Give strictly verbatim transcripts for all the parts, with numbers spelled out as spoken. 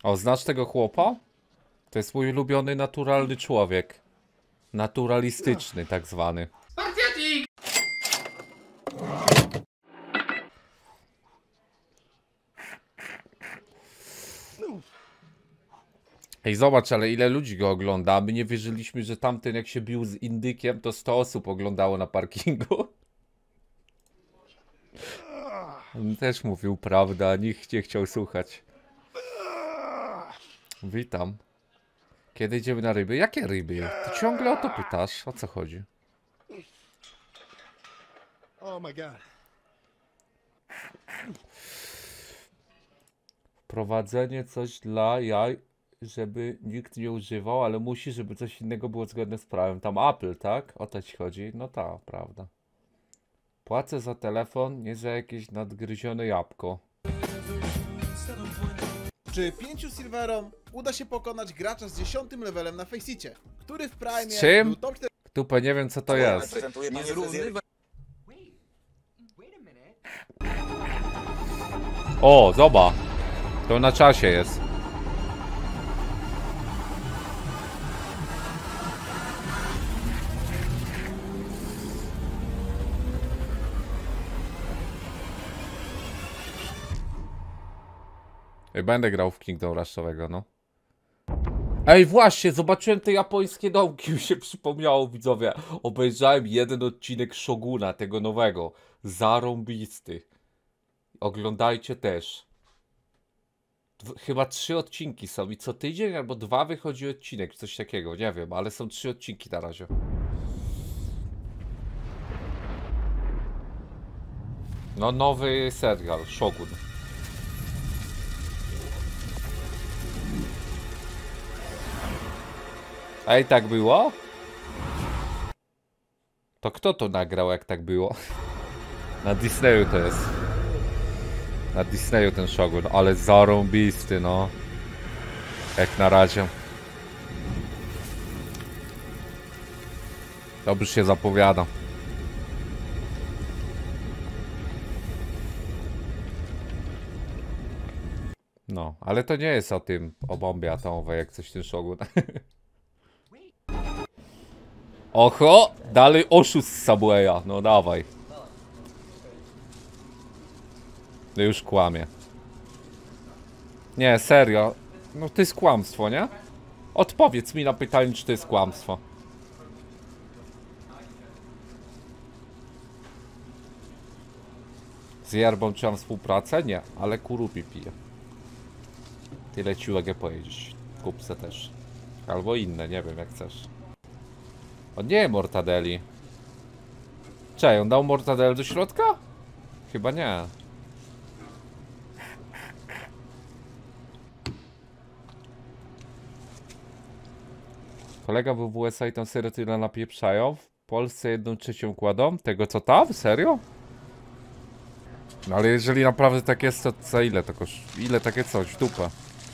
O, znasz tego chłopa? To jest mój ulubiony naturalny człowiek. Naturalistyczny tak zwany. Ej, zobacz, ale ile ludzi go ogląda. My nie wierzyliśmy, że tamten jak się bił z indykiem, to sto osób oglądało na parkingu. On też mówił prawdę, a nikt nie chciał słuchać. Witam. Kiedy idziemy na ryby? Jakie ryby? Ty ciągle o to pytasz. O co chodzi? Oh my god. Wprowadzenie coś dla jaj, żeby nikt nie używał, ale musi, żeby coś innego było zgodne z prawem. Tam Apple, tak? O to ci chodzi? No ta, prawda. Płacę za telefon, nie za jakieś nadgryzione jabłko. Czy pięciu silverom uda się pokonać gracza z dziesiątym levelem na Faceicie, który w Prime Z czym? był top cztery... Tupę, nie wiem co to jest. O, zobacz. To na czasie jest. Ej, będę grał w Kingdom Rushowego, no. Ej, właśnie, zobaczyłem te japońskie domki, mi się przypomniało, widzowie. Obejrzałem jeden odcinek Shoguna, tego nowego. Zarąbisty. Oglądajcie też. Dw chyba trzy odcinki są i co tydzień albo dwa wychodzi odcinek, coś takiego, nie wiem, ale są trzy odcinki na razie. No, nowy serial, Shogun. Ej, tak było? To kto to nagrał, jak tak było? Na Disneyu to jest. Na Disneyu ten Shogun, ale zarąbisty, no. Jak na razie. Dobrze się zapowiada. No, ale to nie jest o tym, o bombie atomowej, jak coś ten Shogun. Oho, dalej oszust z Subwaya, no dawaj. No już kłamie. Nie, serio. No to jest kłamstwo, nie? Odpowiedz mi na pytanie, czy to jest kłamstwo. Z Yerbą trzymam współpracę? Nie, ale kurupi piję. Tyle ci mogę powiedzieć. Kup se też. Albo inne, nie wiem jak chcesz. O nie, mortadeli. Czekaj, on dał mortadel do środka? Chyba nie. Kolega był w U S A i tam serio tyle napieprzają. W Polsce jedną trzecią kładą. Tego co tam? Serio? No ale jeżeli naprawdę tak jest, to za ile to koszt? Ile takie coś? Dupa.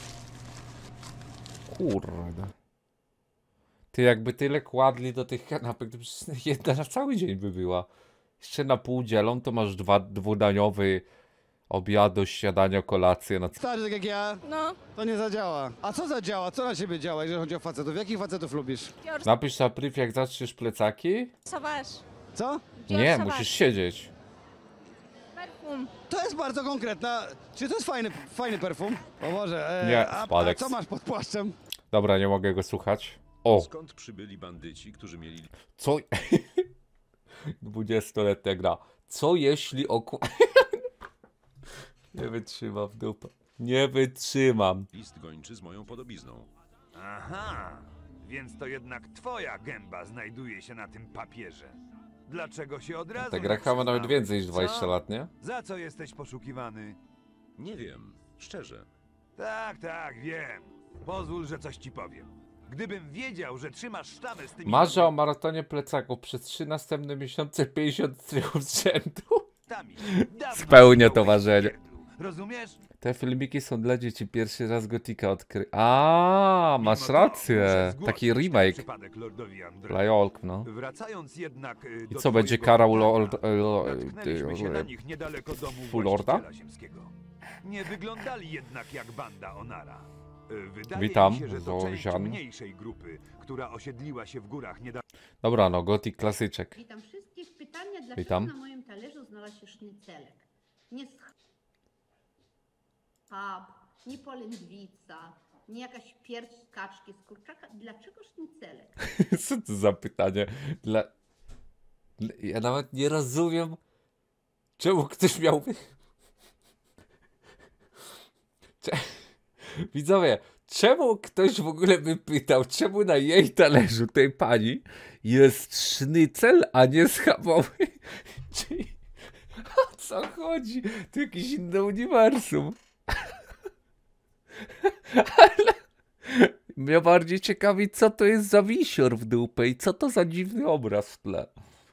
Kurde. Ty jakby tyle kładli do tych kanapek, to przecież jedna na cały dzień by była. Jeszcze na pół dzielą, to masz dwa, dwudaniowy obiad, śniadania, kolację. Na... Stary, tak jak ja, No, to nie zadziała. A co zadziała? Co na ciebie działa, jeżeli chodzi o facetów? Jakich facetów lubisz? Napisz na priv, jak zaczniesz plecaki. Savage. Co? Nie, musisz siedzieć. Perfum. To jest bardzo konkretna. Czy to jest fajny, fajny perfum? O Boże, e, Nie, a, a spadek. co masz pod płaszczem? Dobra, nie mogę go słuchać. O! Skąd przybyli bandyci, którzy mieli... Co? dwudziestoletnia gra. Co jeśli oku... Nie wytrzymam w dupę. Nie wytrzymam. list gończy z moją podobizną? Aha, więc to jednak twoja gęba znajduje się na tym papierze. Dlaczego się od razu Ta nie gra chyba ma nawet przyznałeś? więcej niż dwadzieścia Co? lat, nie? Za co jesteś poszukiwany? Nie wiem, szczerze. Tak, tak, wiem. Pozwól, że coś ci powiem. Gdybym wiedział, że trzymasz sztamę z tymi... Marzę o maratonie plecaków przez trzy następne miesiące, pięćdziesiąt strychów z rzędu. kobietami, dawno Spełnię byłeś to marzenie. w pierdlu. Rozumiesz? Te filmiki są dla dzieci. Pierwszy raz Gotika odkry... A, masz Mimo to rację. muszę zgłosić Taki ten remake. przypadek lordowi Android. Lajolk, no. Wracając jednak y, I do co, będzie twojego karał kontakta, Lord... natknęliśmy się na nich niedaleko domu Full Lorda? właściciela ziemskiego. Nie wyglądali jednak jak banda Onara. E, Wydaje Witam, mi się, że to część Zozian. mniejszej grupy, która osiedliła się w górach niedaleko. Dobra, no, Gothic klasyczek. Witam wszystkich. Pytanie, dlaczego Witam. na moim talerzu znalazł się sznycelek? Nie schab, nie polędwica, nie jakaś pierś z kaczki z kurczaka. Dlaczego sznycelek? Co to za pytanie? Dla... Dla- Ja nawet nie rozumiem, czemu ktoś miałby... Cze... Widzowie, czemu ktoś w ogóle by pytał, czemu na jej talerzu tej pani jest sznycel, a nie schabowy? Czyli... O co chodzi? To jakieś inne uniwersum. Ale... Mnie bardziej ciekawi, co to jest za wisior w dupę i co to za dziwny obraz w tle.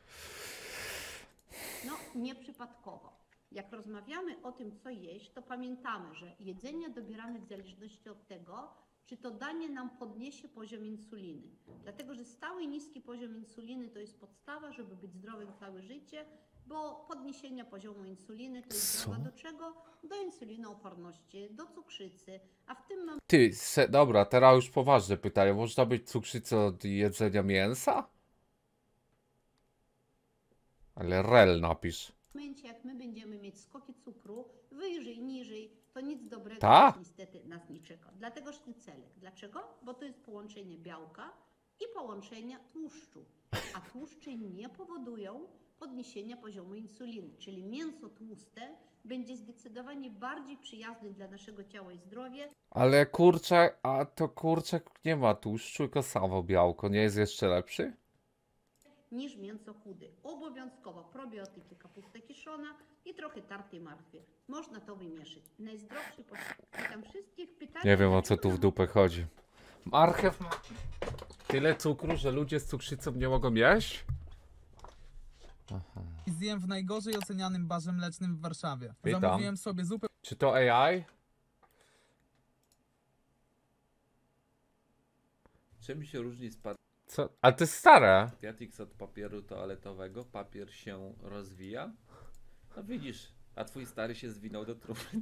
No, nieprzypadkowo. Jak rozmawiamy o tym, co jeść, to pamiętamy, że jedzenie dobieramy w zależności od tego, czy to danie nam podniesie poziom insuliny. Dlatego, że stały i niski poziom insuliny to jest podstawa, żeby być zdrowym całe życie, bo podniesienie poziomu insuliny to jest Co? droga do czego? Do insulinooporności, do cukrzycy, a w tym momencie Ty, se, dobra, teraz już poważne pytanie. Można być cukrzycą od jedzenia mięsa? Ale rel napisz. W momencie, jak my będziemy mieć skoki cukru wyżej, niżej, to nic dobrego Ta? też niestety nas nie czeka. Dlatego sznycelek. Dlaczego? Bo to jest połączenie białka i połączenia tłuszczu. A tłuszcze nie powodują podniesienia poziomu insuliny. Czyli mięso tłuste będzie zdecydowanie bardziej przyjazne dla naszego ciała i zdrowia Ale kurczak, a to kurczak nie ma tłuszczu, tylko samo białko. Nie jest jeszcze lepszy? niż mięso chude. Obowiązkowo probiotyki, kapusta kiszona i trochę tartej martwy. Można to wymieszać. Najzdrowszy posiłek. Witam wszystkich. Pytania, Nie wiem, o co dlaczego tu na w dupę chodzi. Marchew ma tyle cukru, że ludzie z cukrzycą nie mogą jeść? I zjem w najgorzej ocenianym barze mlecznym w Warszawie. Witam. Zamówiłem sobie zupę Czy to A I? Czym się różni spartiatix Co? Ale to jest stare. od papieru toaletowego? Papier się rozwija? No widzisz, a twój stary się zwinął do trumny.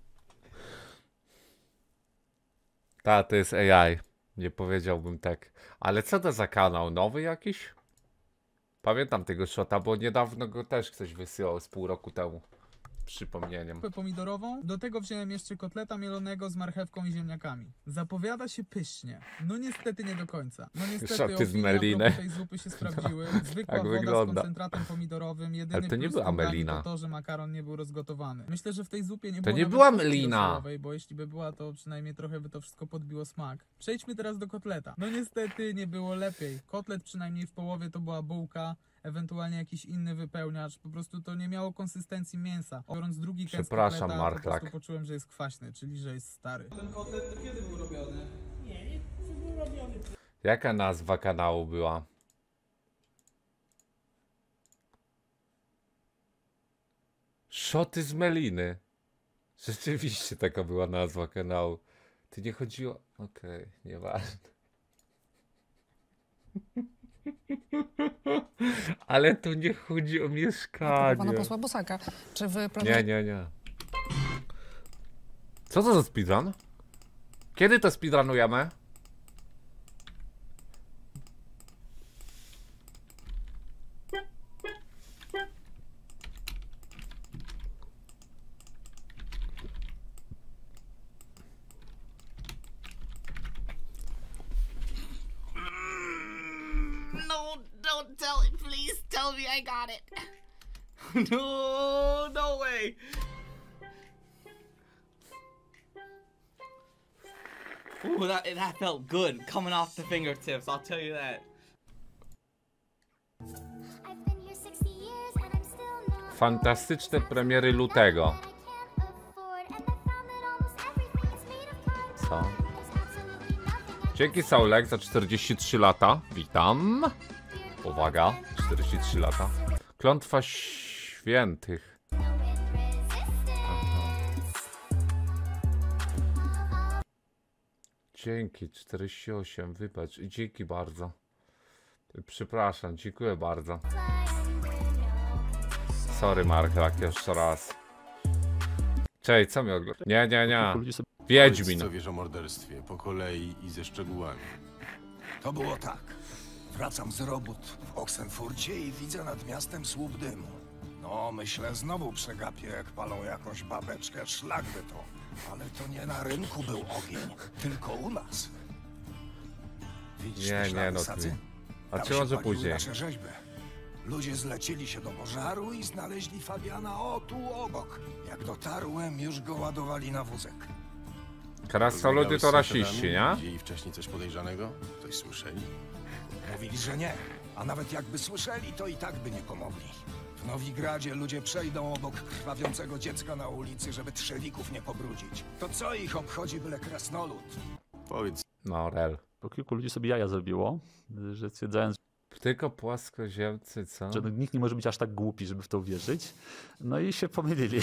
Ta, to jest A I. Nie powiedziałbym tak. Ale co to za kanał? Nowy jakiś? Pamiętam tego shota, bo niedawno go też ktoś wysyłał z pół roku temu. Przypomnieniem. pomidorową, do tego wziąłem jeszcze kotleta mielonego z marchewką i ziemniakami. Zapowiada się pysznie. No niestety nie do końca. No niestety Szoty z opinie a meliny. propos tej zupy się sprawdziły. Zwykła Tak woda wygląda. z koncentratem pomidorowym. Jedyny Ale to nie plus była tej dani melina. To to, że makaron nie był rozgotowany. Myślę, że w tej zupie nie To było nie nawet była kostki melina. rosołowej, bo jeśli by była, to przynajmniej trochę by to wszystko podbiło smak. Przejdźmy teraz do kotleta. No niestety nie było lepiej. Kotlet przynajmniej w połowie to była bułka, ewentualnie jakiś inny wypełniacz. Po prostu to nie miało konsystencji mięsa. Biorąc drugi kęs Przepraszam, kotleta, po Marklak. prostu poczułem, że jest kwaśny, czyli że jest stary. Ten kotlet to kiedy był robiony? Jaka nazwa kanału była? Szoty z meliny. Rzeczywiście taka była nazwa kanału. Ty nie chodziło... Okej, nieważne. Ale tu nie chodzi o mieszkanie. Pana posła Bosaka. Czy w Nie, nie, nie. Co to za speedrun? Kiedy to speedrunujemy? No, don't tell it, please. Tell me I got it. No, no way! Ooh, that, that felt good coming off the fingertips, I'll tell you that. Fantastyczne premiery lutego. Co? Dzięki Saulek za czterdzieści trzy lata. Witam. Uwaga, czterdzieści trzy lata. Klątwa świętych. Aha. Dzięki, czterdzieści osiem, wybacz. I dzięki bardzo. Przepraszam, dziękuję bardzo. Sorry Mark, tak jeszcze raz. Cześć, co mi oglądasz? Nie, nie, nie. Wiedźmin. Co wiesz o morderstwie, po kolei i ze szczegółami. To było tak. Wracam z robót w Oxenfurcie i widzę nad miastem słup dymu. No, myślę, znowu przegapię, jak palą jakąś babeczkę, szlak by to. Ale to nie na rynku był ogień, tylko u nas. Widzisz te Nie, nie, ślady no sadzy? ty. A Tam czy się może paliły później? nasze rzeźby. Ludzie zlecili się do pożaru i znaleźli Fabiana o tu obok. Jak dotarłem, już go ładowali na wózek. Krasnoludy to rasiści, nie? Widzieli wcześniej coś podejrzanego? Coś słyszeli? Mówili, że nie. A nawet jakby słyszeli, to i tak by nie pomogli. W Nowigradzie ludzie przejdą obok krwawiącego dziecka na ulicy, żeby trzelików nie pobrudzić. To co ich obchodzi byle krasnolud? Powiedz. No, rel. Bo kilku ludzi sobie jaja zrobiło, że stwierdzając, Tylko płaskoziemcy, co? że nikt nie może być aż tak głupi, żeby w to uwierzyć. No i się pomylili.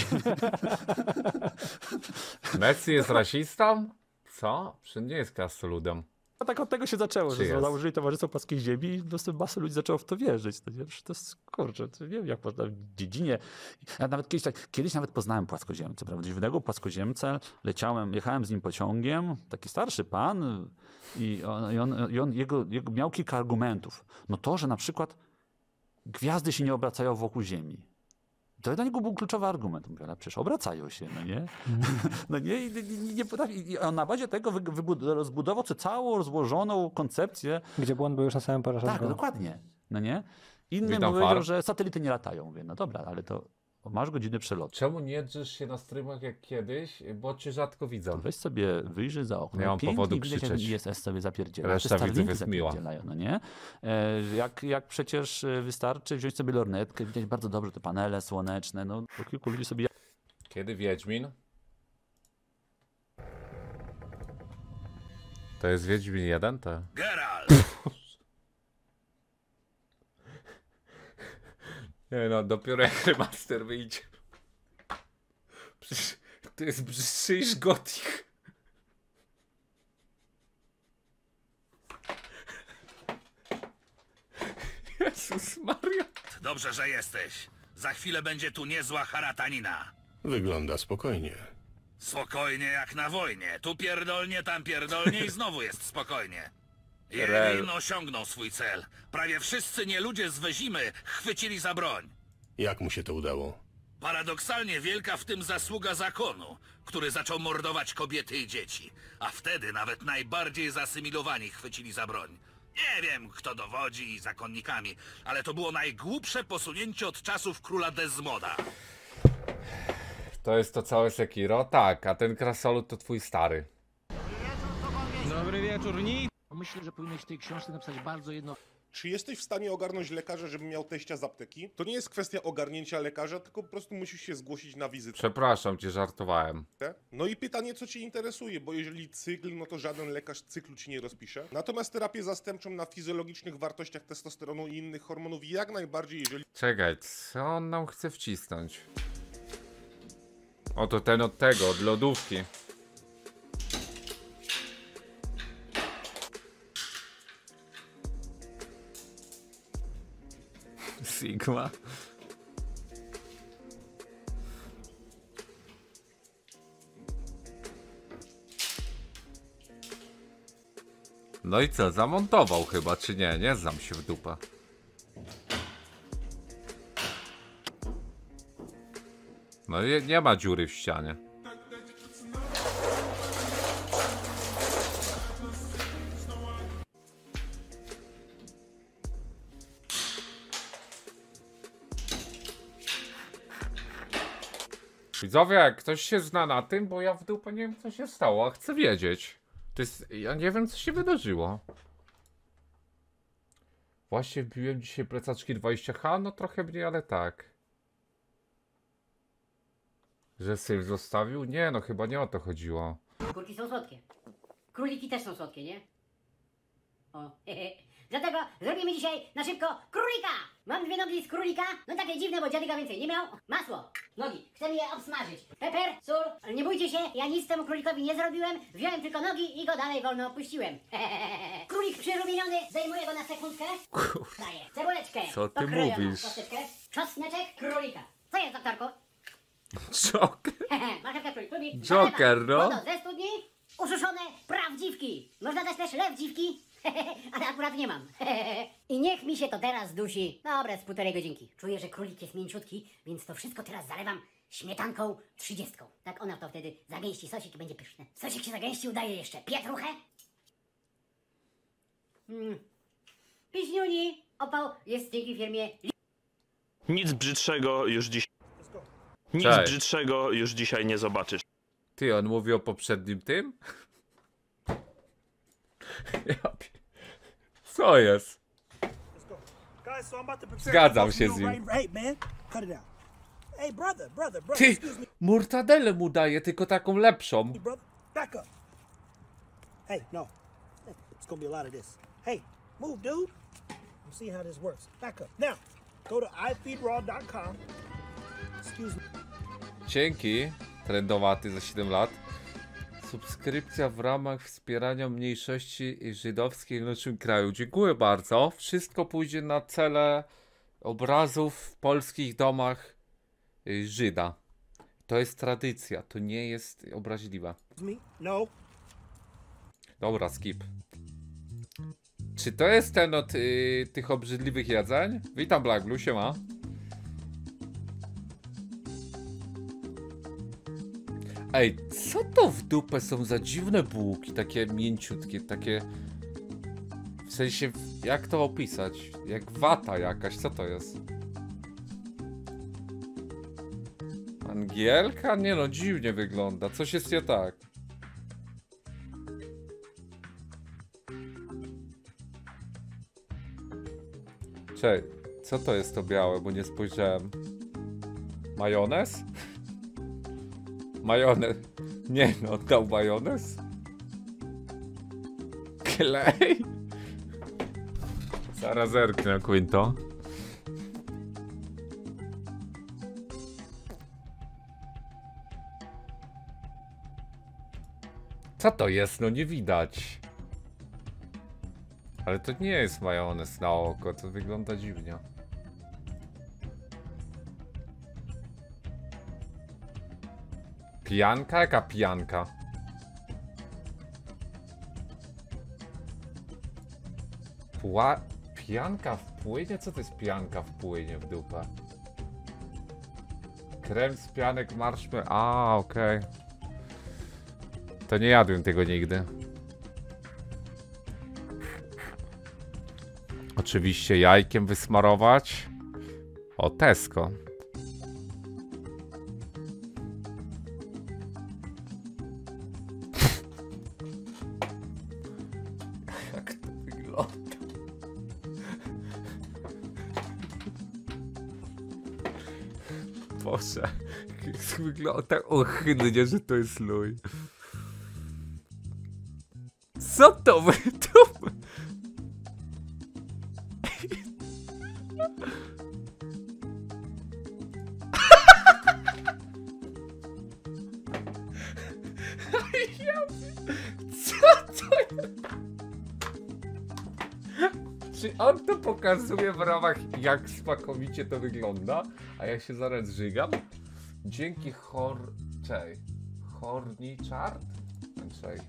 Messi jest rasistą? Co? Przecież nie jest krasnoludem. A tak od tego się zaczęło, Czy że jest? założyli Towarzystwo Płaskiej Ziemi i po prostu masa ludzi zaczęło w to wierzyć. To, nie? to jest, kurczę, to nie wiem jak można w dziedzinie. Ja nawet kiedyś, tak, kiedyś nawet poznałem płaskoziemcę, prawdziwego płaskoziemcę. Leciałem, jechałem z nim pociągiem, taki starszy pan i on, i on, i on jego, jego miał kilka argumentów. No to, że na przykład gwiazdy się nie obracają wokół Ziemi. To dla niego był kluczowy argument. Mówię, ale przecież obracają się, no nie? No nie, i, i, nie potrafi. I on na bazie tego wy, wybud- rozbudował sobie całą rozłożoną koncepcję. Gdzie błąd był już na samym początku. Tak, dokładnie. No nie? Inny Witam, mówią, Far. że satelity nie latają. Mówię, no dobra, ale to masz godziny przelotu. Czemu nie drzesz się na streamach jak kiedyś? Bo cię rzadko widzą. Weź sobie, wyjrzyj za okno. Nie mam Pięknie powodu widać, jak krzyczeć. I S S sobie zapierdziela. Reszta Te widzów Starlinki jest miła. zapierdzielają, no nie? E, jak, jak przecież wystarczy wziąć sobie lornetkę, widać bardzo dobrze te panele słoneczne, no bo kilku ludzi sobie... Kiedy Wiedźmin? To jest Wiedźmin jeden, to? Geralt! Nie no, dopiero jak remaster wyjdzie. Przecież to jest brzydszy niż Gothic. Jezus Maria. Dobrze, że jesteś. Za chwilę będzie tu niezła haratanina. Wygląda spokojnie. Spokojnie jak na wojnie. Tu pierdolnie, tam pierdolnie i znowu jest spokojnie. Rel. Jedin osiągnął swój cel. Prawie wszyscy nieludzie z Wezimy chwycili za broń. Jak mu się to udało? Paradoksalnie wielka w tym zasługa zakonu, który zaczął mordować kobiety i dzieci. A wtedy nawet najbardziej zasymilowani chwycili za broń. Nie wiem, kto dowodzi zakonnikami, ale to było najgłupsze posunięcie od czasów króla Desmoda. To jest to całe Sekiro? Tak, a ten krasolud to twój stary. Dobry wieczór, nic. Myślę, że powinieneś w tej książce napisać bardzo jedno... Czy jesteś w stanie ogarnąć lekarza, żeby miał teścia z apteki? To nie jest kwestia ogarnięcia lekarza, tylko po prostu musisz się zgłosić na wizytę. Przepraszam cię, żartowałem. No i pytanie, co cię interesuje, bo jeżeli cykl, no to żaden lekarz cyklu ci nie rozpisze. Natomiast terapię zastępczą na fizjologicznych wartościach testosteronu i innych hormonów jak najbardziej, jeżeli... Czekaj, co on nam chce wcisnąć? Oto ten od tego, od lodówki. Sigma. No i co, zamontował chyba, czy nie? Nie znam się w dupę. No i nie ma dziury w ścianie. Widzowie, jak ktoś się zna na tym, bo ja w dupę nie wiem co się stało, a chcę wiedzieć. To jest, ja nie wiem co się wydarzyło. Właśnie wbiłem dzisiaj plecaczki dwadzieścia H, no trochę mniej, ale tak. Że syn zostawił? Nie, no chyba nie o to chodziło. Kurki są słodkie. Króliki też są słodkie, nie? O, hehe. Dlatego zrobimy dzisiaj na szybko królika! Mam dwie nogi z królika, no takie dziwne, bo dziadyga więcej nie miał. Masło, nogi, chcemy je obsmażyć. Peper, sól, nie bójcie się, ja nic temu królikowi nie zrobiłem. Wziąłem tylko nogi i go dalej wolno opuściłem. Królik przyrumieniony, zdejmuję go na sekundkę. Daję cebuleczkę, Co ty pokrojoną mówisz? kosteczkę, czosneczek, królika. Co jest, doktorku? Joker. Marchewka królik, królik. Joker, no. Wodą ze studni, ususzone prawdziwki. Można dać też lewdziwki, ale akurat nie mam. I niech mi się to teraz dusi. Dobra, z półtorej godzinki. Czuję, że królik jest mięciutki, więc to wszystko teraz zalewam śmietanką trzydziestką. Tak ona to wtedy zagęści sosik i będzie pyszne. Sosik się zagęści, udaje jeszcze pietruchę. Mm. Piśniuni, opał jest dzięki firmie. Nic brzydszego już dziś. Nic Cześć. brzydszego już dzisiaj nie zobaczysz. Ty, on mówi o poprzednim tym? Ja pie- Co jest? Guys, so I'm about to prepare Zgadzam a się meal z nim. right- Hey man, cut it out. Hey brother, brother, brother, Ty, excuse me, mortadelę mu daje, tylko taką lepszą. brother, back up. Hey, no, it's gonna be a lot of this. Hey, move, dude. I'm seeing how this works. Back up. Now, go to i feed raw dot com. Excuse me. Dzięki, trendowaty za siedem lat. Subskrypcja w ramach wspierania mniejszości żydowskiej w naszym kraju. Dziękuję bardzo. Wszystko pójdzie na cele obrazów w polskich domach y, Żyda. To jest tradycja, to nie jest obraźliwe. Me? No. Dobra, skip. Czy to jest ten od y, tych obrzydliwych jedzeń? Witam, Black Blue, siema. Ej, co to w dupę są za dziwne bułki, takie mięciutkie, takie... W sensie, jak to opisać? Jak wata jakaś, co to jest? Angielka? Nie no, dziwnie wygląda, coś jest nie tak. Cześć, co to jest to białe, bo nie spojrzałem. Majonez? Majonez. Nie no, dał majonez? Klej? Zaraz zerknę, Quinto. Co to jest? No nie widać. Ale to nie jest majonez na oko, to wygląda dziwnie. Pijanka? Jaka pijanka? Pła... Pijanka w płynie? Co to jest pijanka w płynie w dupę? Krem z pianek marszmy... A, okej. Okay. To nie jadłem tego nigdy. Oczywiście jajkiem wysmarować. O, Tesco. Jak to wygląda? Boże, jak wygląda tak ohydnie, że to jest luj. Co to wy tu? Co to jest? Czy on to pokazuje w ramach, jak smakowicie to wygląda? A ja się zaraz żygam? Dzięki hor... Czej. Horny chart? Czej.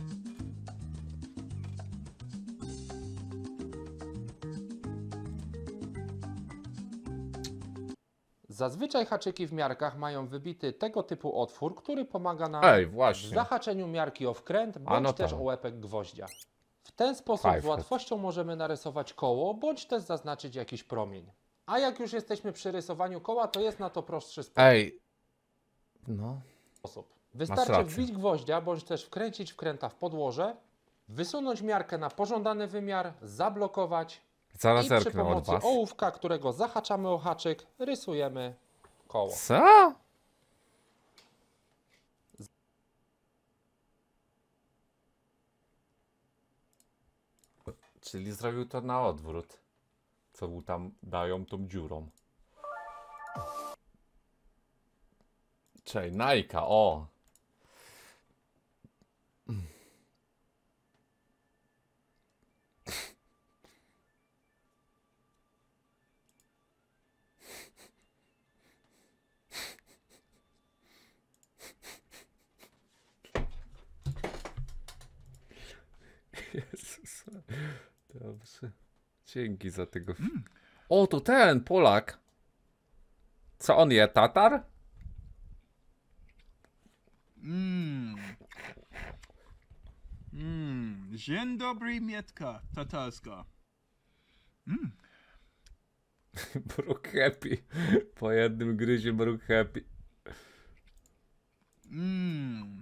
Zazwyczaj haczyki w miarkach mają wybity tego typu otwór, który pomaga nam Ej, właśnie. w zahaczeniu miarki o wkręt bądź no też tak. o łepek gwoździa. W ten sposób Five z łatwością możemy narysować koło bądź też zaznaczyć jakiś promień. A jak już jesteśmy przy rysowaniu koła, to jest na to prostszy sposób. Ej. No. Wystarczy rację. wbić gwoździa bądź też wkręcić wkręta w podłoże, wysunąć miarkę na pożądany wymiar, zablokować Zaraz i przy zerknę od pomocy was. ołówka, którego zahaczamy o haczyk, rysujemy koło. Co? Czyli zrobił to na odwrót. Co mu tam dają tą dziurą. Czej, Nike, o! Jezus. Dobrze. Dzięki za tego. Mm. O, to ten Polak. Co on je? Tatar? Mmm. Mmm. Dzień dobry, mietka tatarska. Mmm. Brook happy. Po jednym gryzie Brook happy. Mmm.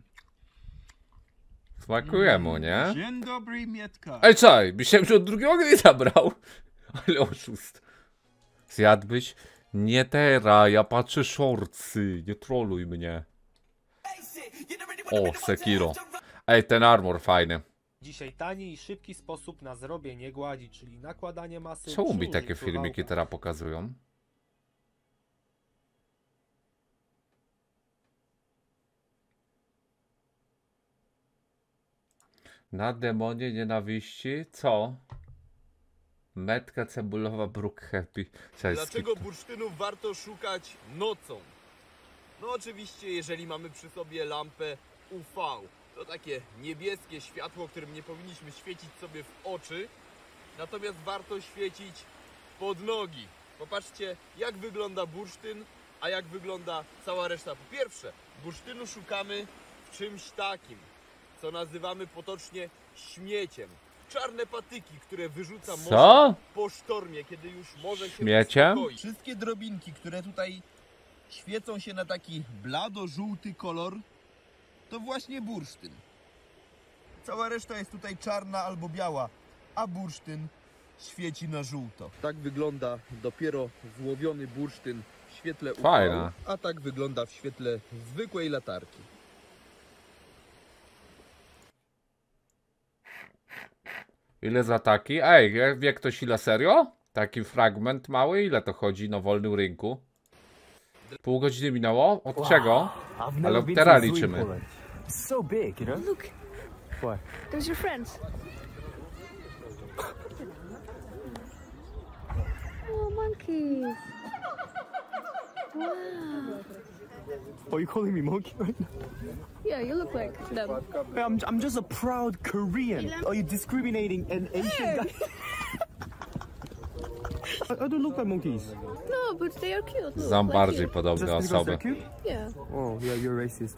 Smakuje mu, nie? Dzień dobry, mietka. Ej, czaj, myślałem, że od drugiego gry zabrał. Ale oszust. Zjadłbyś? Nie teraz, ja patrzę shortsy. Nie troluj mnie. O, Sekiro. Ej, ten armor fajny. Dzisiaj tani i szybki sposób na zrobienie gładzi, czyli nakładanie masy. Czemu mi takie filmiki teraz pokazują? Na demonie nienawiści? Co? Metka cebulowa Brook happy. Cześć, Dlaczego bursztynów warto szukać nocą? No oczywiście, jeżeli mamy przy sobie lampę U V. To takie niebieskie światło, którym nie powinniśmy świecić sobie w oczy. Natomiast warto świecić pod nogi. Popatrzcie, jak wygląda bursztyn, a jak wygląda cała reszta. Po pierwsze, bursztynu szukamy w czymś takim, co nazywamy potocznie śmieciem. Czarne patyki, które wyrzuca morze Co? po sztormie, kiedy już morze się Śmieciem? uspokoi. Wszystkie drobinki, które tutaj świecą się na taki blado-żółty kolor, to właśnie bursztyn. Cała reszta jest tutaj czarna albo biała, a bursztyn świeci na żółto. Tak wygląda dopiero złowiony bursztyn w świetle U V, Fajna. a tak wygląda w świetle zwykłej latarki. Ile za taki? Ej, wie ktoś ile serio? Taki fragment mały? Ile to chodzi na wolnym rynku? Pół godziny minęło? Od Wow. czego? I've never Ale been teraz to a zoo in liczymy. Poland. It's so big, you know? Look, What? there's your friends. Oh, monkeys. Wow. Are you calling me monkey right now? Yeah, you look like them. Hey, I'm, I'm just a proud Korean. Are you discriminating an Asian guy? I, I don't look like monkeys. No, but they are cute. Look, Znam like bardziej you. podobne Just because osoby. they're cute? Yeah. Oh, yeah, you're racist.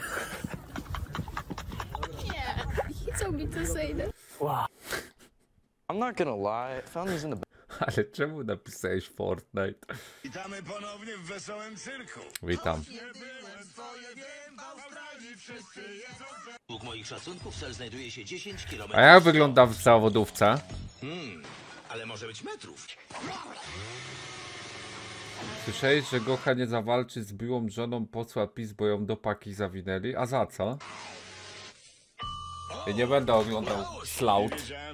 Yeah, he told me to say that. Wow. I'm not gonna lie, I found these in the Ale czemu napisałeś Fortnite? Witamy ponownie w wesołym cyrku. Witam. Według moich szacunków cel znajduje się dziesięć A kilometrów. jak wygląda w zawodówce? Hmm, ale może być metrów. Słyszałeś, że Gocha nie zawalczy z byłą żoną posła PiS, bo ją do paki zawinęli? A za co? Ja nie będę oglądał Slout.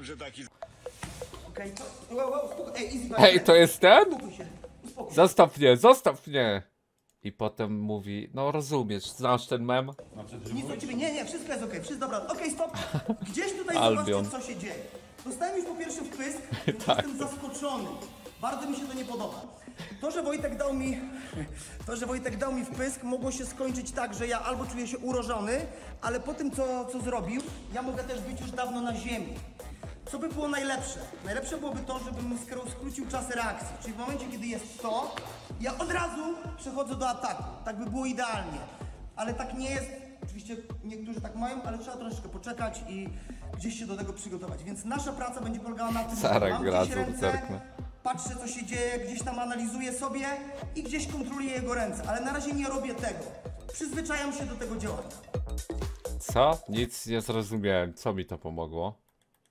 Hej, to jest ten? Zostaw mnie, zostaw mnie! I potem mówi, no rozumiesz, znasz ten mem? Nic do ciebie, nie, nie, wszystko jest okej, wszystko dobra, okej, stop. Gdzieś tutaj Albion. zobaczcie, co się dzieje. Dostałem już po pierwsze w pysk, Tak. jestem zaskoczony. Bardzo mi się to nie podoba. To, że Wojtek dał mi, to, że Wojtek dał mi w pysk, mogło się skończyć tak, że ja albo czuję się urażony, ale po tym, co, co zrobił, ja mogę też być już dawno na ziemi. Co by było najlepsze? Najlepsze byłoby to, żebym skro- skrócił czas reakcji. Czyli w momencie, kiedy jest to, ja od razu przechodzę do ataku. Tak by było idealnie. Ale tak nie jest. Oczywiście niektórzy tak mają, ale trzeba troszeczkę poczekać i gdzieś się do tego przygotować. Więc nasza praca będzie polegała na tym, że Sarek mam gra gdzieś z ręce, cerknę. patrzę, co się dzieje, gdzieś tam analizuję sobie i gdzieś kontroluję jego ręce. Ale na razie nie robię tego. Przyzwyczajam się do tego działania. Co? Nic nie zrozumiałem. Co mi to pomogło?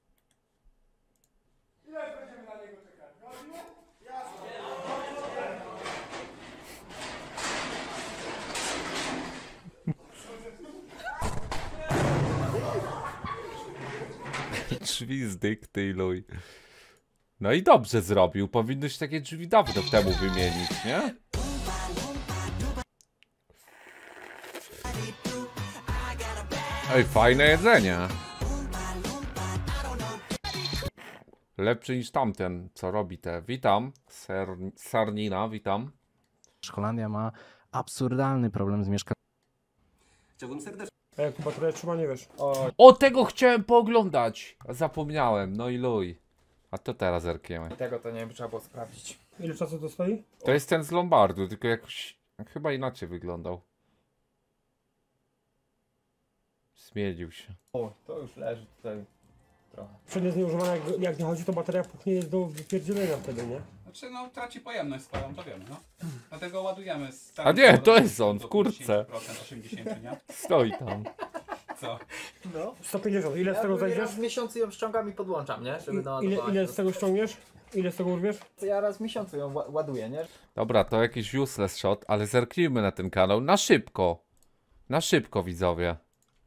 Drzwi zdyktyluj. No i dobrze zrobił. Powinnoś takie drzwi dawno temu wymienić, nie? Ej, fajne jedzenie. Lepszy niż tamten, co robi te. Witam. Ser... Sarnina, witam. Holandia ma absurdalny problem z mieszkaniem. Chciałbym serdecznie... A jak bateria trzyma, nie wiesz. O, o tego chciałem pooglądać! Zapomniałem, no i luj. A to teraz zerkniemy. Tego to nie wiem, trzeba było sprawdzić. Ile czasu to stoi? To jest ten z Lombardu, tylko jakoś chyba inaczej wyglądał. Zmienił się. O, to już leży tutaj trochę. Przednie nieużywana, jak, jak nie chodzi, to bateria puchnie jest do wypierdzielenia wtedy, nie? Znaczy, no traci pojemność swoją, to wiemy, no. Dlatego ładujemy z A nie, to jest on w kurtce. osiemdziesiąt, nie? Stoi tam. Co? No. sto pięćdziesiąt, ile z tego zajdziesz? Raz w miesiącu ją ściągam i podłączam, nie? Żeby I, ile, ile z tego ściągniesz? Ile z tego urwiesz? To ja raz w miesiącu ją ła- ładuję, nie? Dobra, to jakiś useless shot, ale zerknijmy na ten kanał na szybko. Na szybko, widzowie.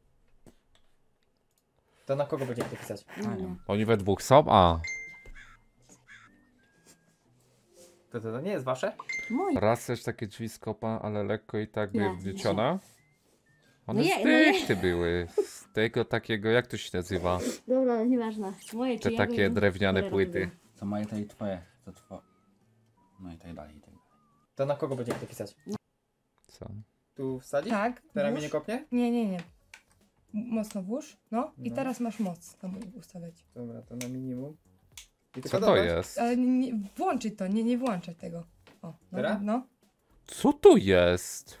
To na kogo będziemy to pisać? Oni we dwóch są? A. To, to, to nie jest wasze? Raz też takie drzwi z kopa, ale lekko i tak Ja, były wgniecione. One No z ja- no ja- tych ty były. Z tego takiego, jak to się nazywa? Dobra, nieważne. Moje Te czy takie ja drewniane które płyty. robię. To moje, to i twoje. To twoje. No i tak dalej, i tak dalej. To na kogo będziemy to pisać? Co? Tu wsadzić? Tak. Teraz mnie włóż. nie kopnie? Nie, nie, nie. M- Mocno włóż. No i No. teraz masz moc tam ustawiać. Dobra, to na minimum. I Co tylko to dodać. jest? Ale nie, nie, włączyć to, nie, nie włączać tego. O, no, Teraz? no. Co to jest?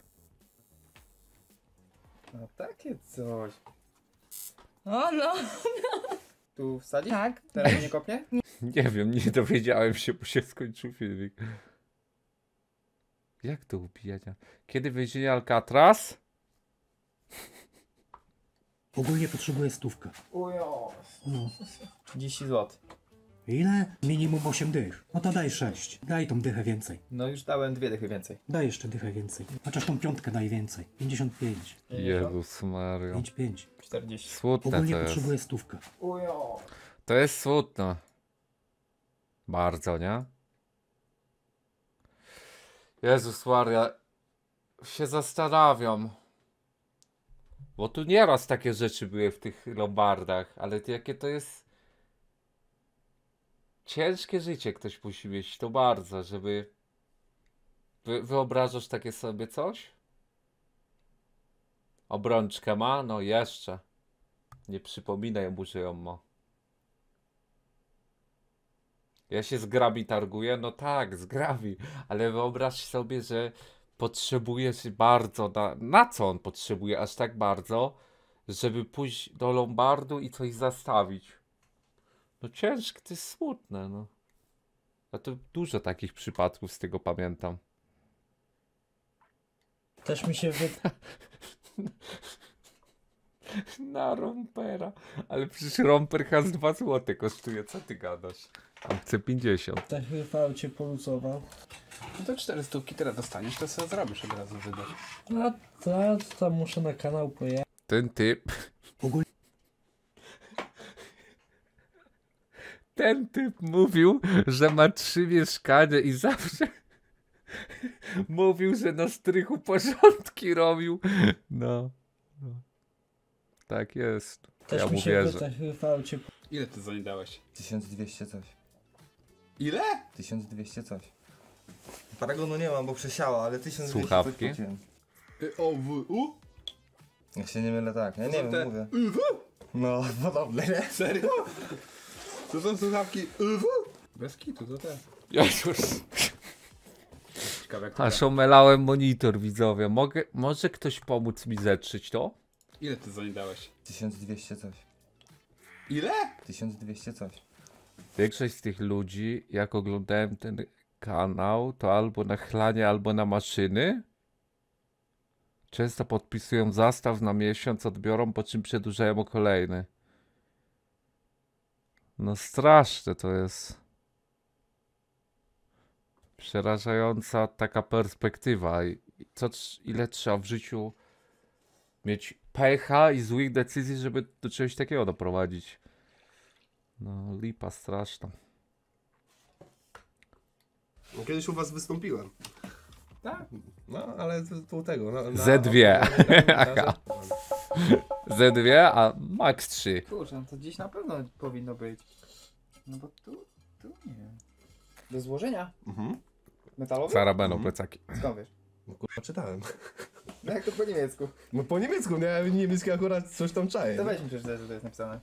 No takie coś. O, no. Tu wsadzić? Tak. Teraz mnie nie kopnie? Nie wiem, nie dowiedziałem się, bo się skończył filmik. Jak to ubijania? Kiedy więzienie Alcatraz? Ogólnie potrzebuję stówkę. Ujo. No. trzydzieści złotych. Ile? Minimum osiem dych. No to daj sześć. Daj tą dychę więcej. No już dałem dwie dychy więcej. Daj jeszcze dychę więcej. Chociaż tą piątkę daj więcej. pięćdziesiąt pięć. Jezus Mario. pięć pięć. czterdzieści. Smutne Ogólnie to jest. potrzebuję stówkę. Ujo. To jest smutne. Bardzo, nie? Jezus Maria. Się zastanawiam. Bo tu nieraz takie rzeczy były w tych Lombardach, ale to jakie to jest... Ciężkie życie ktoś musi mieć, to bardzo, żeby... Wy, wyobrażasz takie sobie coś? Obrączkę ma? No jeszcze. Nie przypominaj mu, że ją ma. Ja się z grabi targuję? No tak, z grabi. Ale wyobraź sobie, że potrzebujesz bardzo... Na, na co on potrzebuje aż tak bardzo, żeby pójść do Lombardu i coś zastawić? No ciężkie, to jest smutne, no. A to dużo takich przypadków z tego pamiętam. Też mi się wy... Na rompera. Ale przecież romper has dwa złote kosztuje, co ty gadasz? On chce pięćdziesiąt. Tak V cię poluzował. No to cztery stówki teraz dostaniesz, to sobie zrobisz od razu wydać. No to, to muszę na kanał pojechać. Ten typ... Ten typ mówił, że ma trzy mieszkania i zawsze mówił, że na strychu porządki robił. No. no. Tak jest. Też ja mi mu się wierzę. tak V cię... Ile ty za nie dałeś? tysiąc dwieście coś. Ile? tysiąc dwieście coś. Paragonu nie mam, bo przesiała, ale tysiąc dwieście Słuchawki? coś płaciłem. O, w, u? Jak się nie mylę, tak. Ja nie To wiem, te- mówię. No, podobne, nie? Serio? To są słuchawki y, w? Bez kitu, to te. Ja już... Ciekawe, jak Aż to omelałem monitor, widzowie. Mogę, może ktoś pomóc mi zetrzeć to? Ile ty za nie dałeś? tysiąc dwieście coś. Ile? tysiąc dwieście coś. Większość z tych ludzi, jak oglądałem ten kanał, to albo na chlanie, albo na maszyny. Często podpisują zastaw na miesiąc, odbiorą, po czym przedłużają o kolejny. No straszne to jest. Przerażająca taka perspektywa. I co, ile trzeba w życiu mieć pecha i złych decyzji, żeby do czegoś takiego doprowadzić. No lipa straszna. Kiedyś u was wystąpiłem. Tak? No, ale to, to tego. Na, na, Z dwie. na- na- Aha. Z dwie, a max trzy. Kurczę, no to gdzieś na pewno powinno być. No bo tu, tu nie wiem. Do złożenia? Mhm. Metalowy? Zaraz będą Mhm. plecaki. Skąd wiesz? No kurwa, czytałem. No jak to po niemiecku? No po niemiecku, nie, ja niemiecki akurat coś tam czaję. To weź mi przeczytać, że to jest napisane.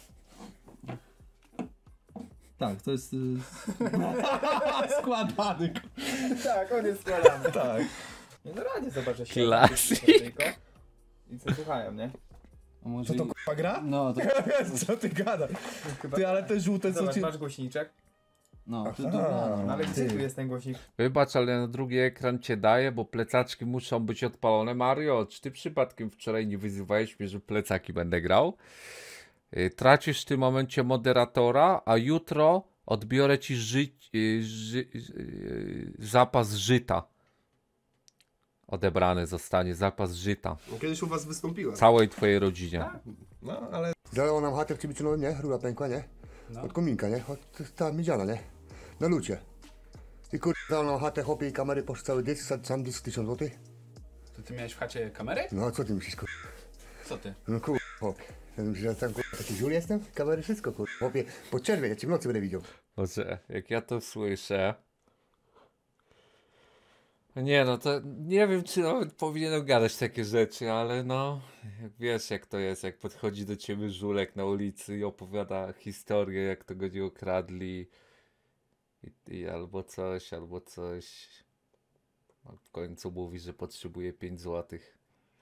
Tak, to jest... Y... składany. Tak, on jest składany. Tak. Nie no radzie zobaczę się. Klasik. I co słuchają, nie? Co to k***a gra? No to... Co ty gadasz? Ty, ale te żółte co Zobacz, ci... masz głośniczek. No, to, to, no, no ale gdzie tu jest ten głośnik? Wybacz, ale na drugi ekran cię daję, bo plecaczki muszą być odpalone. Mario, czy ty przypadkiem wczoraj nie wyzywałeś mnie, że plecaki będę grał? Yy, tracisz w tym momencie moderatora, a jutro odbiorę ci ży yy, ży yy, zapas żyta. Odebrany zostanie zapas żyta. Kiedyś u was wystąpiłem. Całej twojej rodzinie. Tak. No, ale... Zalało nam chatę w Ciebiczu, nie? Rura pękła, nie? No. Od kominka, nie? Od, ta miedziana, nie? Na lucie. I kur... zalało nam chatę, chłopie i kamery, poszedł cały dysk, sam dysk tysiąc złotych. To ty miałeś w chacie kamerę? No, a co ty myślisz, kur... Co ty? No kur... chłopie. Ja myślę, że tam kur... taki żul jestem? Kamery, wszystko, kur... Chłopie, po czerwień, ja cię w nocy będę widział. Boże, jak ja to słyszę... Nie no, to nie wiem, czy nawet powinienem gadać takie rzeczy, ale no, jak wiesz jak to jest, jak podchodzi do ciebie żulek na ulicy i opowiada historię, jak to go nie okradli i, i albo coś, albo coś, a w końcu mówi, że potrzebuje pięć złotych.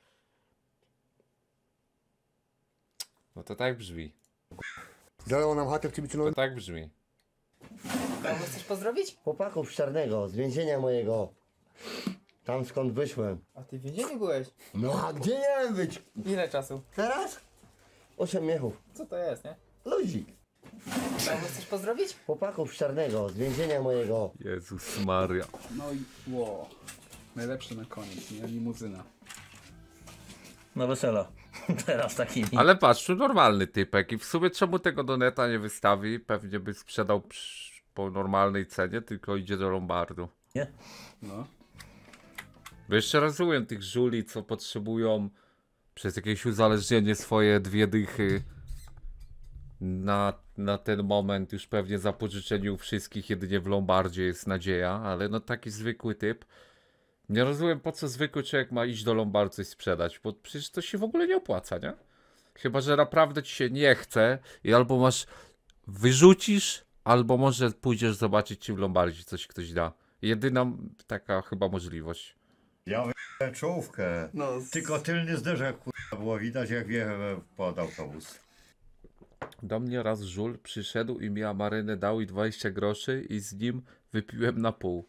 No to tak brzmi. Zalało nam chatę w Ciebiczu, To tak brzmi. Kogo chcesz pozdrowić? Chłopaków z Czarnego, z więzienia mojego. Tam skąd wyszłem. A ty w więzieniu byłeś? No a gdzie miałem być? Ile czasu? Teraz? Osiem miechów. Co to jest, nie? Ludzik. Kogo chcesz pozdrowić? Chłopaków z Czarnego, z więzienia mojego. Jezus Maria. No i wow. Najlepszy na koniec, nie? Limuzyna. Na wesela. Teraz takimi. Ale patrz, tu normalny typek i w sumie czemu tego do neta nie wystawi? Pewnie by sprzedał przy, po normalnej cenie, tylko idzie do Lombardu. Nie? No. Bo jeszcze rozumiem tych żuli, co potrzebują przez jakieś uzależnienie swoje dwie dychy na, na ten moment już pewnie za pożyczenie u wszystkich, jedynie w Lombardzie jest nadzieja, ale no taki zwykły typ. Nie rozumiem, po co zwykły człowiek ma iść do Lombardu coś sprzedać, bo przecież to się w ogóle nie opłaca, nie? Chyba że naprawdę ci się nie chce i albo masz wyrzucisz, albo może pójdziesz zobaczyć, czy w Lombardzie coś ktoś da. Jedyna taka chyba możliwość. Ja wyjechałem czołówkę, No, tylko tylny zderzak kurwa, było widać jak wjechałem pod autobus. Do mnie raz żul przyszedł i mi amarynę dał i dwadzieścia groszy i z nim wypiłem na pół.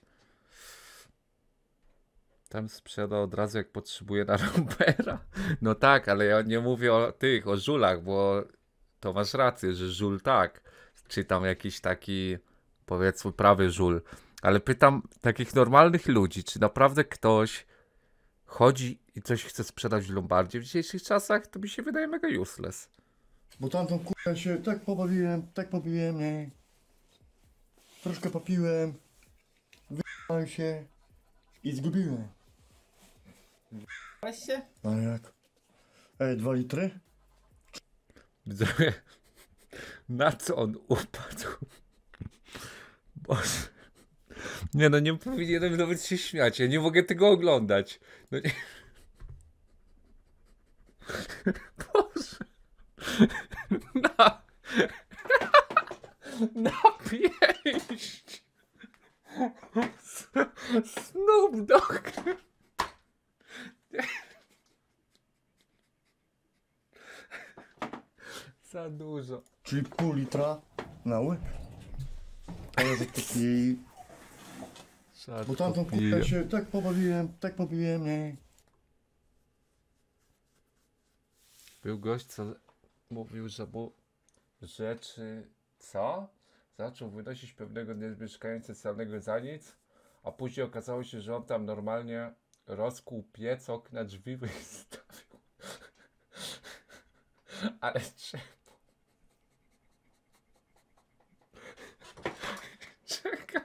Tam sprzedał od razu jak potrzebuje na rompera. No tak, ale ja nie mówię o tych, o żulach, bo to masz rację, że żul tak. Czy tam jakiś taki, powiedzmy, prawy żul. Ale pytam takich normalnych ludzi, czy naprawdę ktoś chodzi i coś chce sprzedać w Lombardzie w dzisiejszych czasach, to mi się wydaje mega useless. Bo tamtą kurę się tak pobawiłem, tak pobawiłem, nie? Troszkę popiłem, wyjechałem się i zgubiłem. Weź się? A jak? Ej, dwa litry? Widzowie, na co on upadł? Boże. Nie no, nie powinienem nawet się śmiać, ja nie mogę tego oglądać. No nie... Boże. Na... Na pięść. Snoop Dogg. Za dużo. Czyli pół litra na łyk. A ja taki... Bo tamtą kurę się tak pobawiłem, tak pobawiłem, nie? Był gość, co mówił, że mu rzeczy... Co? Zaczął wynosić pewnego dnia z mieszkania socjalnego za nic, a później okazało się, że on tam normalnie rozkuł piec, okna, drzwi wystawił. Ale czemu? Czekaj.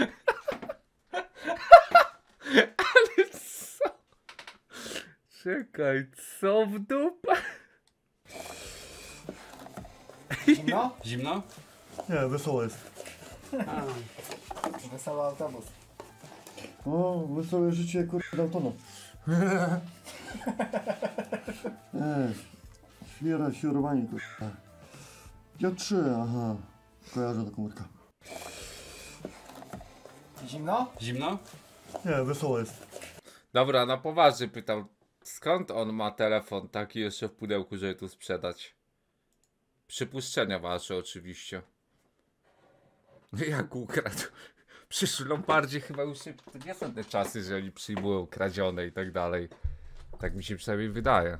Ale co? Czekaj, co w dupę? Zimno? Zimno? Nie, wesoło jest. A, wesoły autobus. O, wesołe życie, kurde, Daltona. Ej, świera, świerowanie, kurwa. Ja trzy, aha. Kojarzę taką markę. Zimno? Zimno? Nie, wesoło jest. Dobra, na poważnie pytam. Skąd on ma telefon taki jeszcze w pudełku, żeby tu sprzedać? Przypuszczenia wasze oczywiście. Jak ukradł? Przy Lombardzie chyba już się, to nie są te czasy, że oni przyjmują kradzione i tak dalej. Tak mi się przynajmniej wydaje.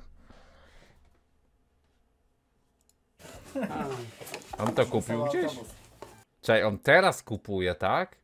On to kupił gdzieś? Czekaj, on teraz kupuje, tak?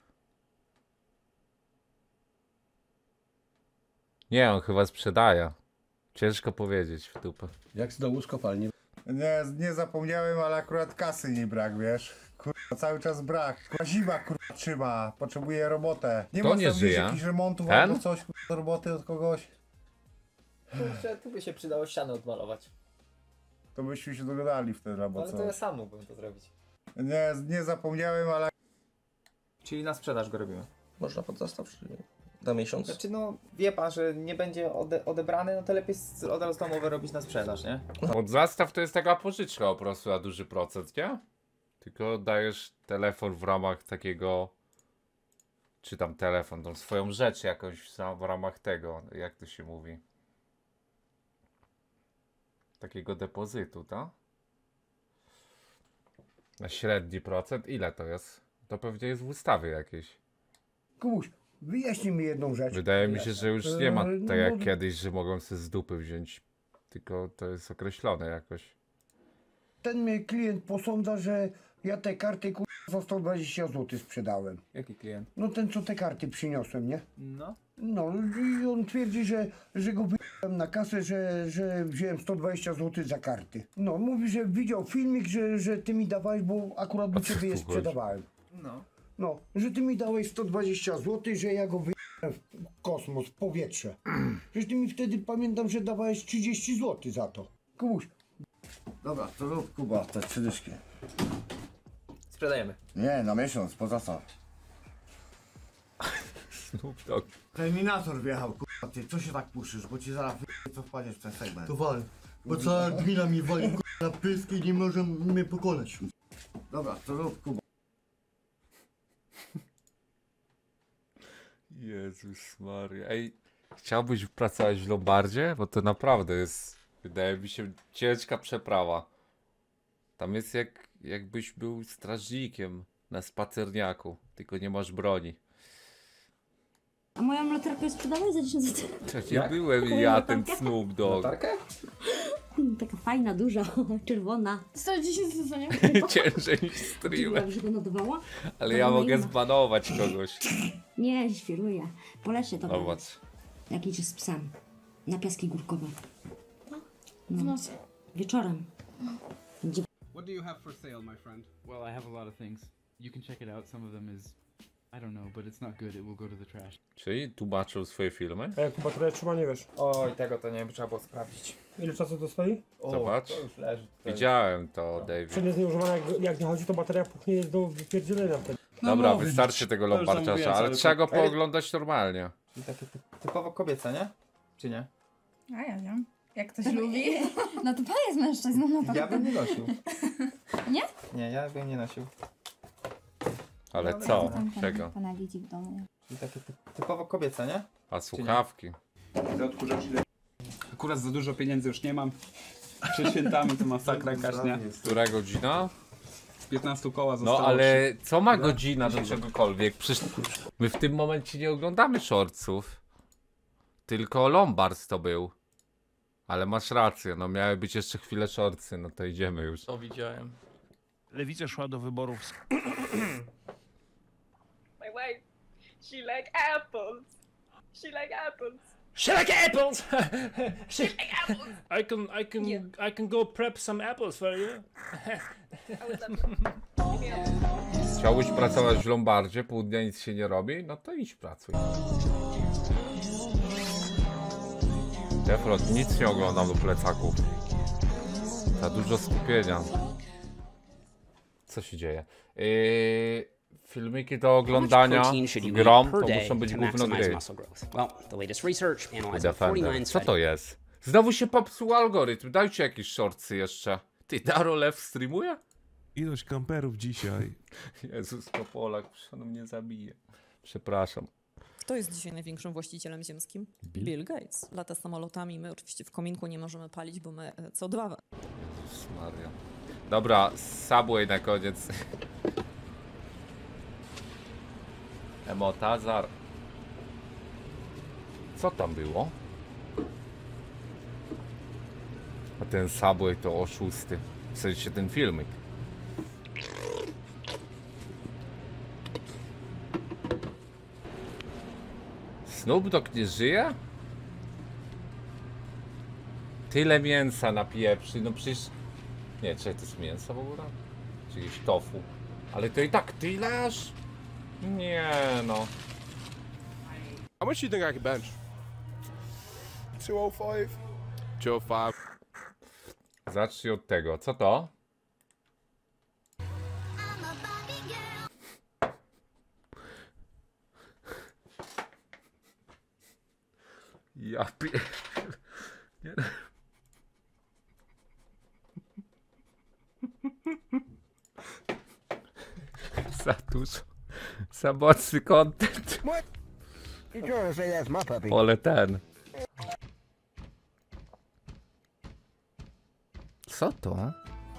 Nie, on chyba sprzedaje. Ciężko powiedzieć w dupę. Jak z dołu z kopalni. Nie, nie zapomniałem, ale akurat kasy nie brak, wiesz. Kurwa, cały czas brak. Kurwa, zima kurwa trzyma, potrzebuję robotę. Nie To ma nie tam gdzieś żyje. jakichś remontów Ten? albo coś, kurwa, do roboty od kogoś. Kurczę, tu by się przydało ścianę odmalować. To byśmy się dogadali wtedy albo Ale coś. to ja sam mógłbym to zrobić. Nie, nie zapomniałem, ale... Czyli na sprzedaż go robimy. Można pod zastaw na miesiąc? Znaczy no, wie pan, że nie będzie ode odebrany, no to lepiej z- od razu tą umowę robić na sprzedaż, nie? Od zastaw to jest taka pożyczka po prostu na duży procent, nie? Tylko dajesz telefon w ramach takiego... Czy tam telefon, tą swoją rzecz jakąś w ramach tego, jak to się mówi? Takiego depozytu, tak? Na średni procent? Ile to jest? To pewnie jest w ustawie jakieś. Kubuś, wyjaśnij mi jedną rzecz. Wydaje mi się, że już nie ma Eee, tak jak no- kiedyś, że mogą sobie z dupy wziąć. Tylko to jest określone jakoś. Ten mnie klient posądza, że ja te karty ku... za sto dwadzieścia złotych sprzedałem. Jaki klient? No ten, co te karty przyniosłem, nie? No. No i on twierdzi, że, że go wyjąłem na kasę, że, że wziąłem sto dwadzieścia złotych za karty. No, mówi, że widział filmik, że, że ty mi dawałeś, bo akurat do ciebie je tu chodzi? sprzedawałem. No. No, że ty mi dałeś sto dwadzieścia złotych, że ja go wyjąłem w kosmos, w powietrze. Że ty mi wtedy, pamiętam, że dawałeś trzydzieści złotych za to. Kubuś. Dobra, to rób Kuba, te trzy dyszki. Sprzedajemy. Nie, na miesiąc, po zastaw. Snoop Dogg. Terminator wjechał, kurwa, ty, co się tak puszysz, bo ci zaraz wy... co wpadniesz w ten segment. To wal, bo cała gmina mi wali na pysk i nie może mnie pokonać. Dobra, to rób Kuba. Jezus Maria. Ej, chciałbyś pracować w Lombardzie? Bo to naprawdę jest, wydaje mi się, ciężka przeprawa. Tam jest jak, jakbyś był strażnikiem na spacerniaku, tylko nie masz broni. A moją latarkę sprzedałeś za dziesięć złotych? To nie byłem ja, ten Snoop Dogg. Taka fajna, duża, czerwona. sto dziesięć złotych, nie? Ciężej niż streamer. Że go nadawała? Ale ja mogę zbanować kogoś. Nie, świruję. Po lesie to było. Zobacz. Jak idzie z psem. Na piaski górkowe. W nocy. Wieczorem. What do you have for sale, my friend? Well, I have a lot of things. You can check it out. Some of them is, I don't know, but it's not good. It will go to the trash. Czyli tłumaczył swoje filmy? A jak bateria trzyma, nie wiesz. Oj, tego to nie wiem, trzeba było sprawdzić. Ile czasu to stoi? Zobacz. to już leży tutaj. Widziałem to, David. Czy nie jest nieużywana, jak, jak nie chodzi, to bateria puchnie jest do wypierdzielenia wtedy. Dobra, wystarczy tego To już lombardziarza, zamówiłem ale cały trzeba go kup- Ej. pooglądać normalnie. Czyli takie ty typowo kobiece, nie? Czy nie? A ja wiem. Jak ktoś lubi. No to pan jest mężczyzną, no to... Ja bym nie nosił. Nie? Nie, ja bym nie nosił. Ale No, co? Pan, pan, Czego? pana widzi w domu. Czyli takie ty typowo kobiece, nie? A słuchawki? Akurat za dużo pieniędzy już nie mam. Przed świętami to masakra jakaś, nie? Która godzina? piętnaście koła No zostało. ale co ma godzina do czegokolwiek? Przecież my w tym momencie nie oglądamy shortsów. Tylko Lombards to był. Ale masz rację, no miały być jeszcze chwilę shortsy, no to idziemy już. To widziałem. Lewica szła do wyborów z... My wife, she like apples. She like apples. She like apples. She like apples. I can, I can, I can go prep some apples for you. I would love to. Give me apples. Chciałbyś pracować w Lombardzie, pół dnia nic się nie robi? No to idź pracuj. Defrot, nic nie oglądam do plecaków. Za dużo skupienia. Co się dzieje? Yy, filmiki do oglądania grom, to muszą być gówno gry. Defender. Co to jest? Znowu się popsuł algorytm, dajcie jakieś shortsy jeszcze. Ty, Daro Lew streamuje? Ilość kamperów dzisiaj. Jezus, Kopolak, on mnie zabije. Przepraszam. Kto jest dzisiaj największym właścicielem ziemskim? Bill, Bill Gates. Lata samolotami, my oczywiście w kominku nie możemy palić, bo my C O dwa. Maria. Dobra, Subway na koniec. Emotazar. Co tam było? A ten Subway to oszusty. W sensie ten filmik. Snoop Dogg nie żyje? Tyle mięsa na pieprzy, no przecież... Nie, czy to jest mięso w ogóle? Czy jakieś tofu? Ale to i tak tyleż? Nie no. How much do you think I can bench? two oh five. two oh five. Zacznij od tego. Co to? Ja pier... Nie. Za dużo. Za mocny content. Ale ten. Co to?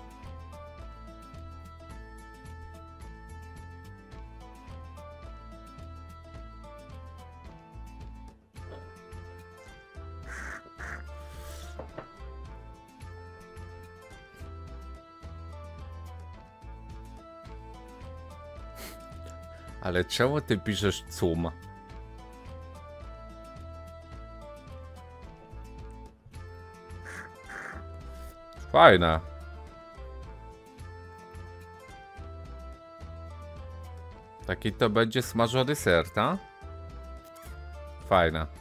Ale czemu ty piszesz cum? Fajne. Taki to będzie smażony ser, ta? Fajne.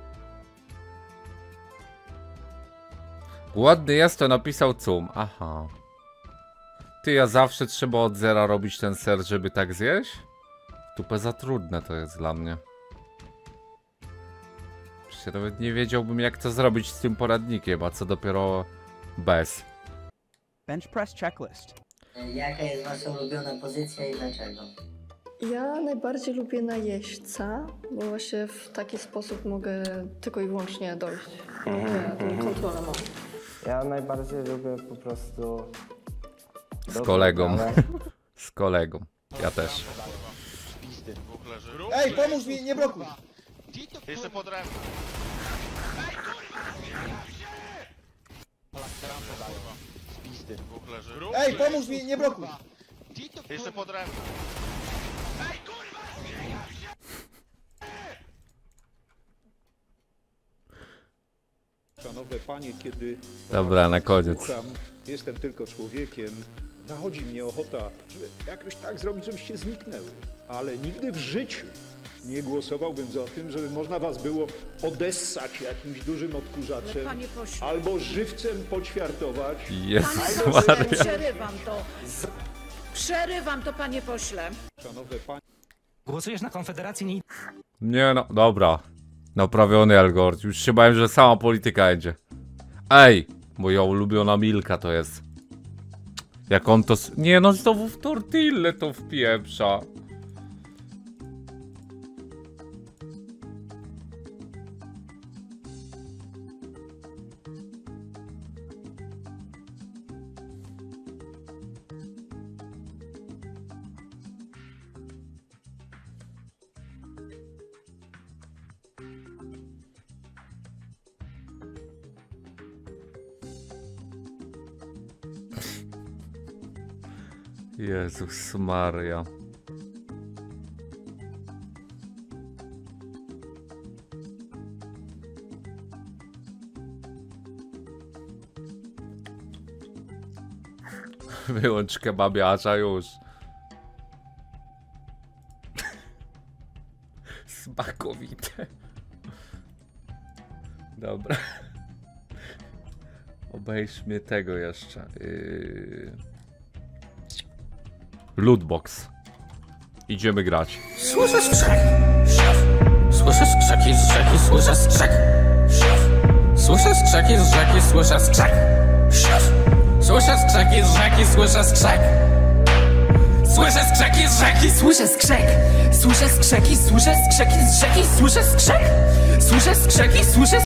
Głodny jest, to napisał cum. Aha. Ty, ja zawsze trzeba od zera robić ten ser, żeby tak zjeść? Tupę za trudne to jest dla mnie. Przecież nawet nie wiedziałbym, jak to zrobić z tym poradnikiem, a co dopiero bez. Bench press checklist. Jaka jest wasza ulubiona pozycja i dlaczego? Ja najbardziej lubię najeźdźca, bo właśnie w taki sposób mogę tylko i wyłącznie dojść. Mhm. Kontrolę mam. Ja najbardziej lubię po prostu... Z kolegą. Z kolegą. Ja też. Ej, pomóż mi, nie blokuj! Jeszcze pod ręką. Ej, pomóż mi, nie blokuj! Jeszcze pod ręką. Szanowne panie, kiedy Dobra, na koniec. słucham, jestem tylko człowiekiem, nachodzi mnie ochota, żeby jakoś tak zrobić, żebyście zniknęły. Ale nigdy w życiu nie głosowałbym za tym, żeby można was było odessać jakimś dużym odkurzaczem, panie pośle. albo żywcem poćwiartować. Jezus Panie pośle, Maria. przerywam to. Przerywam to, panie pośle. Szanowne panie... Głosujesz na Konfederację nie... Nie no, dobra. Naprawiony algorytm. Już się bałem, że sama polityka będzie. Ej! Moja ulubiona Milka to jest. Jak on to... Nie no, znowu w tortillę to wpieprza. Jezus Maria. Wyłącz kebabiarza już. Smakowite. Dobra. Obejrzmy tego jeszcze. Yy... Lootbox. Idziemy grać. Słyszę skrzek. Słyszę skrzeki z rzeki, słyszę skrzek. Słyszę skrzeki z rzeki, słyszę skrzek. Słyszę skrzeki z rzeki, słyszę skrzek. Słyszę skrzeki z rzeki, słyszę skrzek. Słyszę skrzeki, słyszę skrzeki z rzeki, słyszę skrzek. Słyszę skrzeki, słyszę